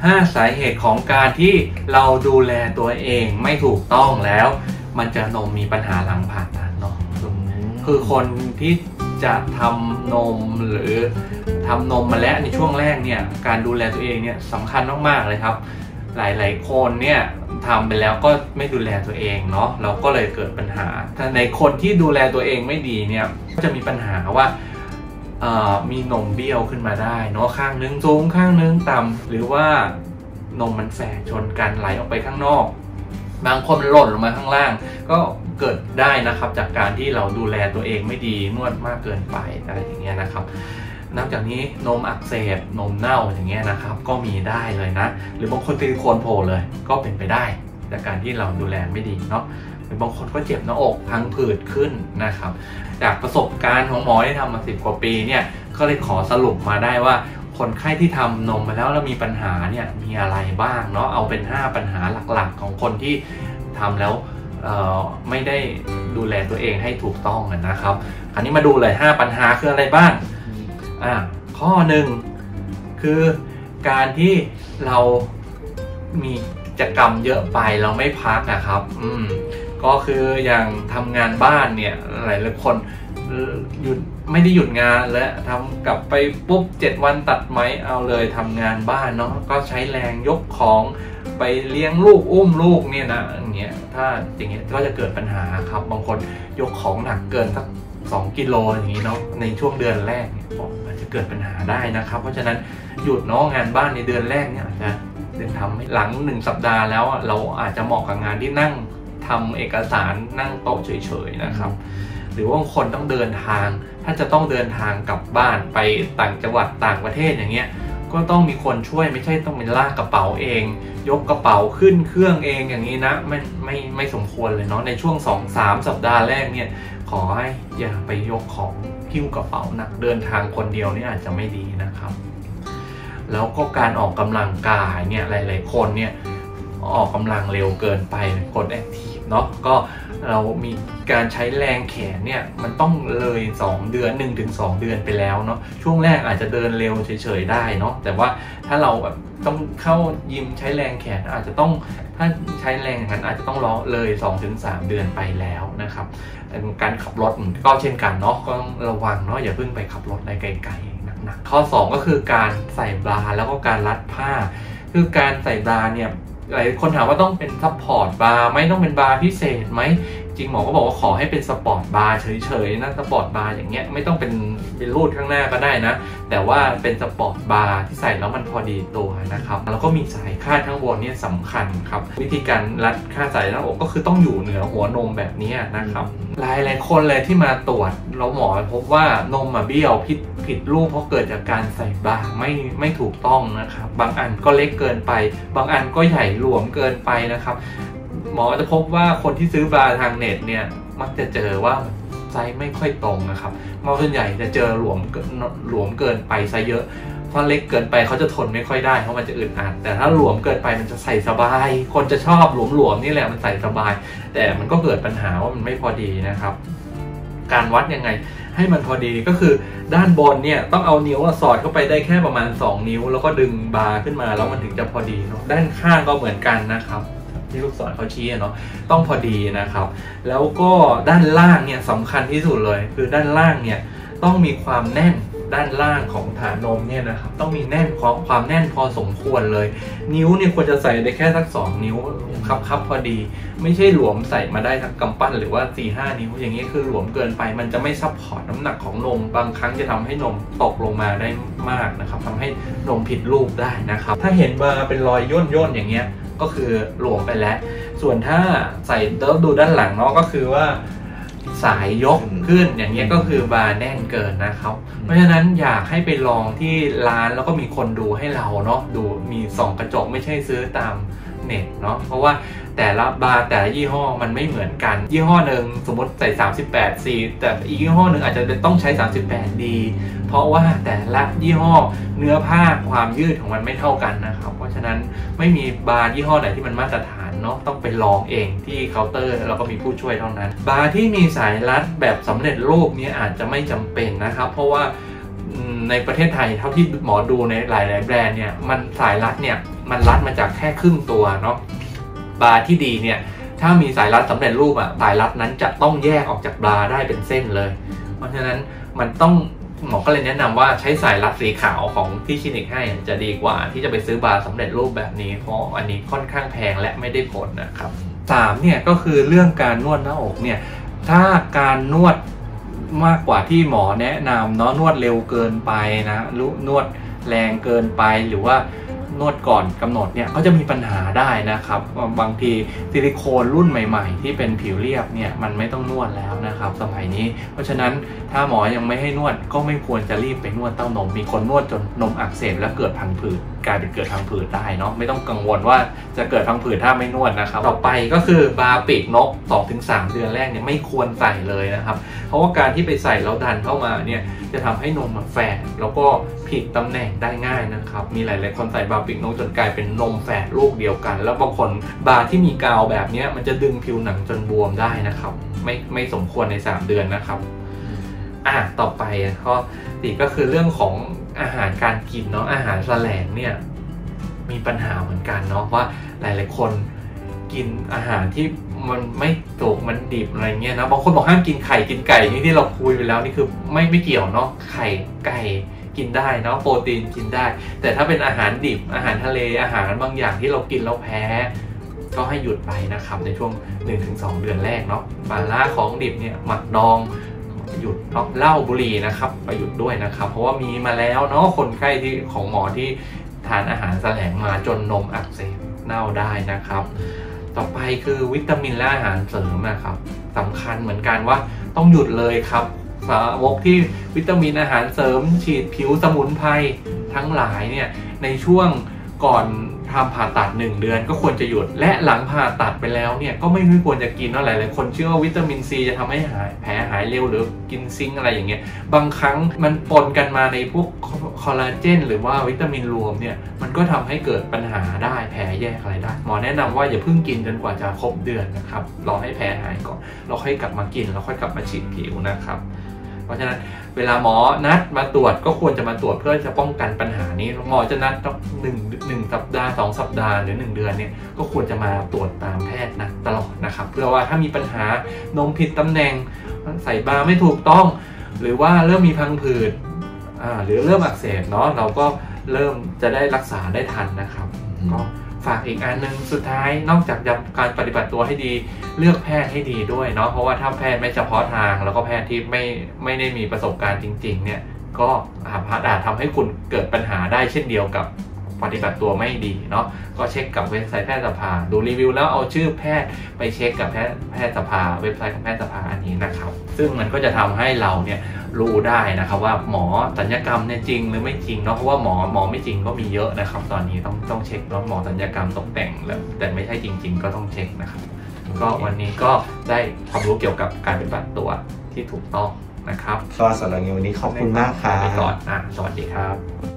5 สาเหตุของการที่เราดูแลตัวเองไม่ถูกต้องแล้วมันจะนมมีปัญหาหลังผ่าตัดเนาะคือคนที่จะทำนมหรือทำนมมาแล้วในช่วงแรกเนี่ยการดูแลตัวเองเนี่ยสำคัญมากๆเลยครับหลายๆคนเนี่ยทำไปแล้วก็ไม่ดูแลตัวเองเนาะเราก็เลยเกิดปัญหาถ้าในคนที่ดูแลตัวเองไม่ดีเนี่ยก็จะมีปัญหาว่ามีนมเบี้ยวขึ้นมาได้เนาะข้างนึงสูงข้างนึงต่ำหรือว่านมมันแฝงชนกันไหลออกไปข้างนอกบางคนหล่นลงมาข้างล่างก็เกิดได้นะครับจากการที่เราดูแลตัวเองไม่ดีนวดมากเกินไปอะไรอย่างเงี้ยนะครับนอกจากนี้นมอักเสบนมเน่าอย่างเงี้ยนะครับก็มีได้เลยนะหรือบางคนซิลิโคนโผล่เลยก็เป็นไปได้จากการที่เราดูแลไม่ดีเนาะหรือบางคนก็เจ็บหน้าอกพังผืดขึ้นนะครับจากประสบการณ์ของหมอที่ทำมา10 กว่าปีเนี่ยก็เลยขอสรุปมาได้ว่าคนไข้ที่ทำนมมาแล้วมีปัญหาเนี่ยมีอะไรบ้างเนาะเอาเป็น5 ปัญหาหลักๆของคนที่ทำแล้วไม่ได้ดูแลตัวเองให้ถูกต้องนะครับอันนี้มาดูเลย5 ปัญหาคืออะไรบ้างข้อ1คือการที่เรามีกิจกรรมเยอะไปเราไม่พักนะครับก็คืออย่างทำงานบ้านเนี่ยหลายคนหยุดไม่ได้หยุดงานและทำกลับไปปุ๊บ7 วันตัดไหมเอาเลยทำงานบ้านเนาะก็ใช้แรงยกของไปเลี้ยงลูกอุ้มลูกเนี่ยนะอย่างเงี้ยถ้าอย่างเงี้ยก็จะเกิดปัญหาครับบางคนยกของหนักเกินสัก2 กิโลอย่างนี้เนาะในช่วงเดือนแรกเนี่ยอาจจะเกิดปัญหาได้นะครับเพราะฉะนั้นหยุดเนาะงานบ้านในเดือนแรกเนี่ยอาจจะทำให้หลัง1 สัปดาห์แล้วเราอาจจะเหมาะกับงานที่นั่งทำเอกสารนั่งโต๊ะเฉยๆนะครับหรือว่าบางคนต้องเดินทางถ้าจะต้องเดินทางกลับบ้านไปต่างจังหวัดต่างประเทศอย่างเงี้ยก็ต้องมีคนช่วยไม่ใช่ต้องเป็นลากกระเป๋าเองยกกระเป๋าขึ้นเครื่องเองอย่างนี้นะไม่สมควรเลยเนาะในช่วง 2-3 สัปดาห์แรกเนี่ยขอให้อย่าไปยกของหิ้วกระเป๋าหนักเดินทางคนเดียวนี่อาจจะไม่ดีนะครับแล้วก็การออกกำลังกายเนี่ยหลายๆคนเนี่ยออกกำลังเร็วเกินไปคนแอคทีฟเนาะก็เรามีการใช้แรงแขนเนี่ยมันต้องเลย2 เดือน 1-2 เดือนไปแล้วเนาะช่วงแรกอาจจะเดินเร็วเฉยๆได้เนาะแต่ว่าถ้าเราแบบต้องเข้ายิมใช้แรงแขนอาจจะต้องถ้าใช้แรงอย่างนั้นอาจจะต้องรอเลย 2-3 เดือนไปแล้วนะครับการขับรถก็เช่นกันเนาะก็ระวังเนาะอย่าเพิ่งไปขับรถในไกลๆหนักๆข้อ2ก็คือการใส่บราแล้วก็การรัดผ้าคือการใส่บราเนี่ยหลายคนถามว่าต้องเป็นซัพพอร์ตบาร์ไหมต้องเป็นบาร์พิเศษไหมจริงหมอก็บอกว่าขอให้เป็นสปอร์ตบาร์เฉยๆนะสปอร์ตบาร์อย่างเงี้ยไม่ต้องเป็นรูดข้างหน้าก็ได้นะแต่ว่าเป็นสปอร์ตบาร์ที่ใส่แล้วมันพอดีตัวนะครับแล้วก็มีสายคาดข้างบนเนี่ยสำคัญครับวิธีการรัดคาดสายหน้าอกก็คือต้องอยู่เหนือหัวนมแบบนี้นะครับหลายคนเลยที่มาตรวจแล้วหมอพบว่านมเบี้ยวผิดรูปเพราะเกิดจากการใส่บาร์ไม่ถูกต้องนะครับบางอันก็เล็กเกินไปบางอันก็ใหญ่หลวมเกินไปนะครับหมอจะพบว่าคนที่ซื้อบาร์ทางเน็ตเนี่ยมักจะเจอว่าไซส์ไม่ค่อยตรงนะครับส่วนใหญ่จะเจอหลวมเกินไปไซส์เยอะถ้าเล็กเกินไปเขาจะทนไม่ค่อยได้เพราะมันจะอึดอัดแต่ถ้าหลวมเกินไปมันจะใส่สบายคนจะชอบหลวมนี่แหละมันใส่สบายแต่มันก็เกิดปัญหาว่ามันไม่พอดีนะครับการวัดยังไงให้มันพอดีก็คือด้านบนเนี่ยต้องเอานิ้วสอดเข้าไปได้แค่ประมาณ2 นิ้วแล้วก็ดึงบาร์ขึ้นมาแล้วมันถึงจะพอดีเนาะด้านข้างก็เหมือนกันนะครับที่ลูกศรเขาชี้เนาะต้องพอดีนะครับแล้วก็ด้านล่างเนี่ยสำคัญที่สุดเลยคือด้านล่างเนี่ยต้องมีความแน่นด้านล่างของฐานนมเนี่ยนะครับต้องมีแน่นความแน่นพอสมควรเลยนิ้วเนี่ยควรจะใส่ได้แค่สัก2 นิ้วครับพอดีไม่ใช่หลวมใส่มาได้ทั้งกำปั้นหรือว่า 4-5 นิ้วอย่างนี้คือหลวมเกินไปมันจะไม่ซัพพอร์ตน้ำหนักของนมบางครั้งจะทำให้นมตกลงมาได้มากนะครับทำให้นมผิดรูปได้นะครับถ้าเห็นบาร์เป็นรอยย่นอย่างเงี้ยก็คือหลวมไปแล้วส่วนถ้าใส่ดูด้านหลังเนาะก็คือว่าสายยกขึ้นอย่างเงี้ยก็คือบาร์แน่นเกินนะครับเพราะฉะนั้นอยากให้ไปลองที่ร้านแล้วก็มีคนดูให้เราเนาะดูมีส่องกระจกไม่ใช่ซื้อตามเน็ตเนาะเพราะว่าแต่ละบาร์แต่ละยี่ห้อมันไม่เหมือนกันยี่ห้อหนึ่งสมมติใส่ 38C แต่อีกยี่ห้อหนึ่งอาจจะต้องใช้ 38D เพราะว่าแต่ละยี่ห้อเนื้อผ้าความยืดของมันไม่เท่ากันนะครับเพราะฉะนั้นไม่มีบาร์ยี่ห้อไหนที่มันมาตรฐานเนาะต้องไปลองเองที่เคาน์เตอร์แล้วก็มีผู้ช่วยเท่านั้นบาร์ที่มีสายรัดแบบสำเร็จรูปนี้อาจจะไม่จำเป็นนะครับเพราะว่าในประเทศไทยเท่าที่หมอดูในหลายๆแบรนด์เนี่ยมันสายรัดเนี่ยมันรัดมาจากแค่ครึ่งตัวเนาะบาร์ที่ดีเนี่ยถ้ามีสายรัดสำเร็จรูปสายรัดนั้นจะต้องแยกออกจากบาร์ได้เป็นเส้นเลยเพราะฉะนั้นมันต้องหมอก็เลยแนะนำว่าใช้สายรัดสีขาวของที่คลินิกให้จะดีกว่าที่จะไปซื้อบาร์สำเร็จรูปแบบนี้เพราะอันนี้ค่อนข้างแพงและไม่ได้ผลนะครับ3เนี่ยก็คือเรื่องการนวดหน้าอกเนี่ยถ้าการนวดมากกว่าที่หมอแนะนำเนาะนวดเร็วเกินไปนะนวดแรงเกินไปหรือว่านวดก่อนกำหนดเนี่ยก็จะมีปัญหาได้นะครับบางทีซิลิโคนรุ่นใหม่ๆที่เป็นผิวเรียบเนี่ยมันไม่ต้องนวดแล้วนะครับสมัยนี้เพราะฉะนั้นถ้าหมอยังไม่ให้นวดก็ไม่ควรจะรีบไปนวดเต้านมมีคนนวดจนนมอักเสบและเกิดพังผืดกลายเป็นเกิดพังผืดได้เนาะไม่ต้องกังวลว่าจะเกิดพังผืดถ้าไม่นวดนะครับต่อไปก็คือบาร์ปีกนก 2-3 เดือนแรกเนี่ยไม่ควรใส่เลยนะครับเพราะว่าการที่ไปใส่แล้วดันเข้ามาเนี่ยจะทำให้นมมันแฝดแล้วก็ผิดตำแหน่งได้ง่ายนะครับมีหลายๆคนใส่บาร์ปีกนกจนกลายเป็นนมแฝดลูกเดียวกันแล้วบางคนบาร์ที่มีกาวแบบนี้มันจะดึงผิวหนังจนบวมได้นะครับไม่สมควรใน3 เดือนนะครับต่อไปข้อ4ก็คือเรื่องของอาหารการกินเนาะอาหารแสลงเนี่ยมีปัญหาเหมือนกันเนาะว่าหลายๆคนกินอาหารที่มันไม่สุกมันดิบอะไรเงี้ยนะบางคนบอกห้ามกินไข่กินไก่นี่ที่เราคุยไปแล้วนี่คือไม่เกี่ยวเนาะไข่ไก่กินได้เนาะโปรตีนกินได้แต่ถ้าเป็นอาหารดิบอาหารทะเลอาหารบางอย่างที่เรากินแล้วแพ้ก็ให้หยุดไปนะครับในช่วง 1-2 เดือนแรกเนาะปลาล่าของดิบเนี่ยหมักดองหยุดเหล้าบุหรี่นะครับไปหยุดด้วยนะครับเพราะว่ามีมาแล้วเนาะคนไข้ที่ของหมอที่ทานอาหารแสลงมาจนนมอักเสบเน่าได้นะครับต่อไปคือวิตามินและอาหารเสริมนะครับสำคัญเหมือนกันว่าต้องหยุดเลยครับสาวกที่วิตามินอาหารเสริมฉีดผิวสมุนไพรทั้งหลายเนี่ยในช่วงก่อนทำผ่าตัด1 เดือนก็ควรจะหยุดและหลังผ่าตัดไปแล้วเนี่ยก็ไม่ควรจะกินหลายคนเชื่อว่าวิตามินซีจะทำให้แผลหายเร็วหรือกินซิงค์อะไรอย่างเงี้ยบางครั้งมันปนกันมาในพวกคอลลาเจนหรือว่าวิตามินรวมเนี่ยมันก็ทำให้เกิดปัญหาได้แผลแยกอะไรได้หมอแนะนำว่าอย่าเพิ่งกินจนกว่าจะครบเดือนนะครับรอให้แผลหายก่อนเราค่อยกลับมากินแล้วค่อยกลับมาฉีดผิวนะครับเพราะฉะนั้นเวลาหมอนัดมาตรวจก็ควรจะมาตรวจเพื่อจะป้องกันปัญหานี้หมอจะนัด1 สัปดาห์2 สัปดาห์หรือ1 เดือนเนี่ยก็ควรจะมาตรวจตามแพทย์นะตลอดนะครับเพื่อว่าถ้ามีปัญหานมผิดตำแหน่งใส่บาร์ไม่ถูกต้องหรือว่าเริ่มมีพังผืดหรือเริ่มอักเสบเนาะเราก็เริ่มจะได้รักษาได้ทันนะครับก็ฝากอีกอันนึงสุดท้ายนอกจากการปฏิบัติตัวให้ดีเลือกแพทย์ให้ดีด้วยเนาะเพราะว่าถ้าแพทย์ไม่เฉพาะทางแล้วก็แพทย์ที่ไม่ได้มีประสบการณ์จริงๆเนี่ยก็อาจทำให้คุณเกิดปัญหาได้เช่นเดียวกับปฏิบัติตัวไม่ดีเนาะก็เช็คกับเว็บไซต์แพทยสภาดูรีวิวแล้วเอาชื่อแพทย์ไปเช็คกับแพทยสภาเว็บไซต์ของแพทยสภาอันนี้นะครับซึ่งมันก็จะทำให้เราเนี่ยรู้ได้นะครับว่าหมอศัลยกรรมเนี่ยจริงหรือไม่จริงเนาะเพราะว่าหมอไม่จริงก็มีเยอะนะครับตอนนี้ต้องเช็คเนาะหมอศัลยกรรมตกแต่งแล้วแต่ไม่ใช่จริงๆก็ต้องเช็คนะครับก็วันนี้ก็ได้ความรู้เกี่ยวกับการปฏิบัติตัวที่ถูกต้องนะครับก็สำหรับวันนี้ขอบคุณมากครับไปก่อนสวัสดีครับ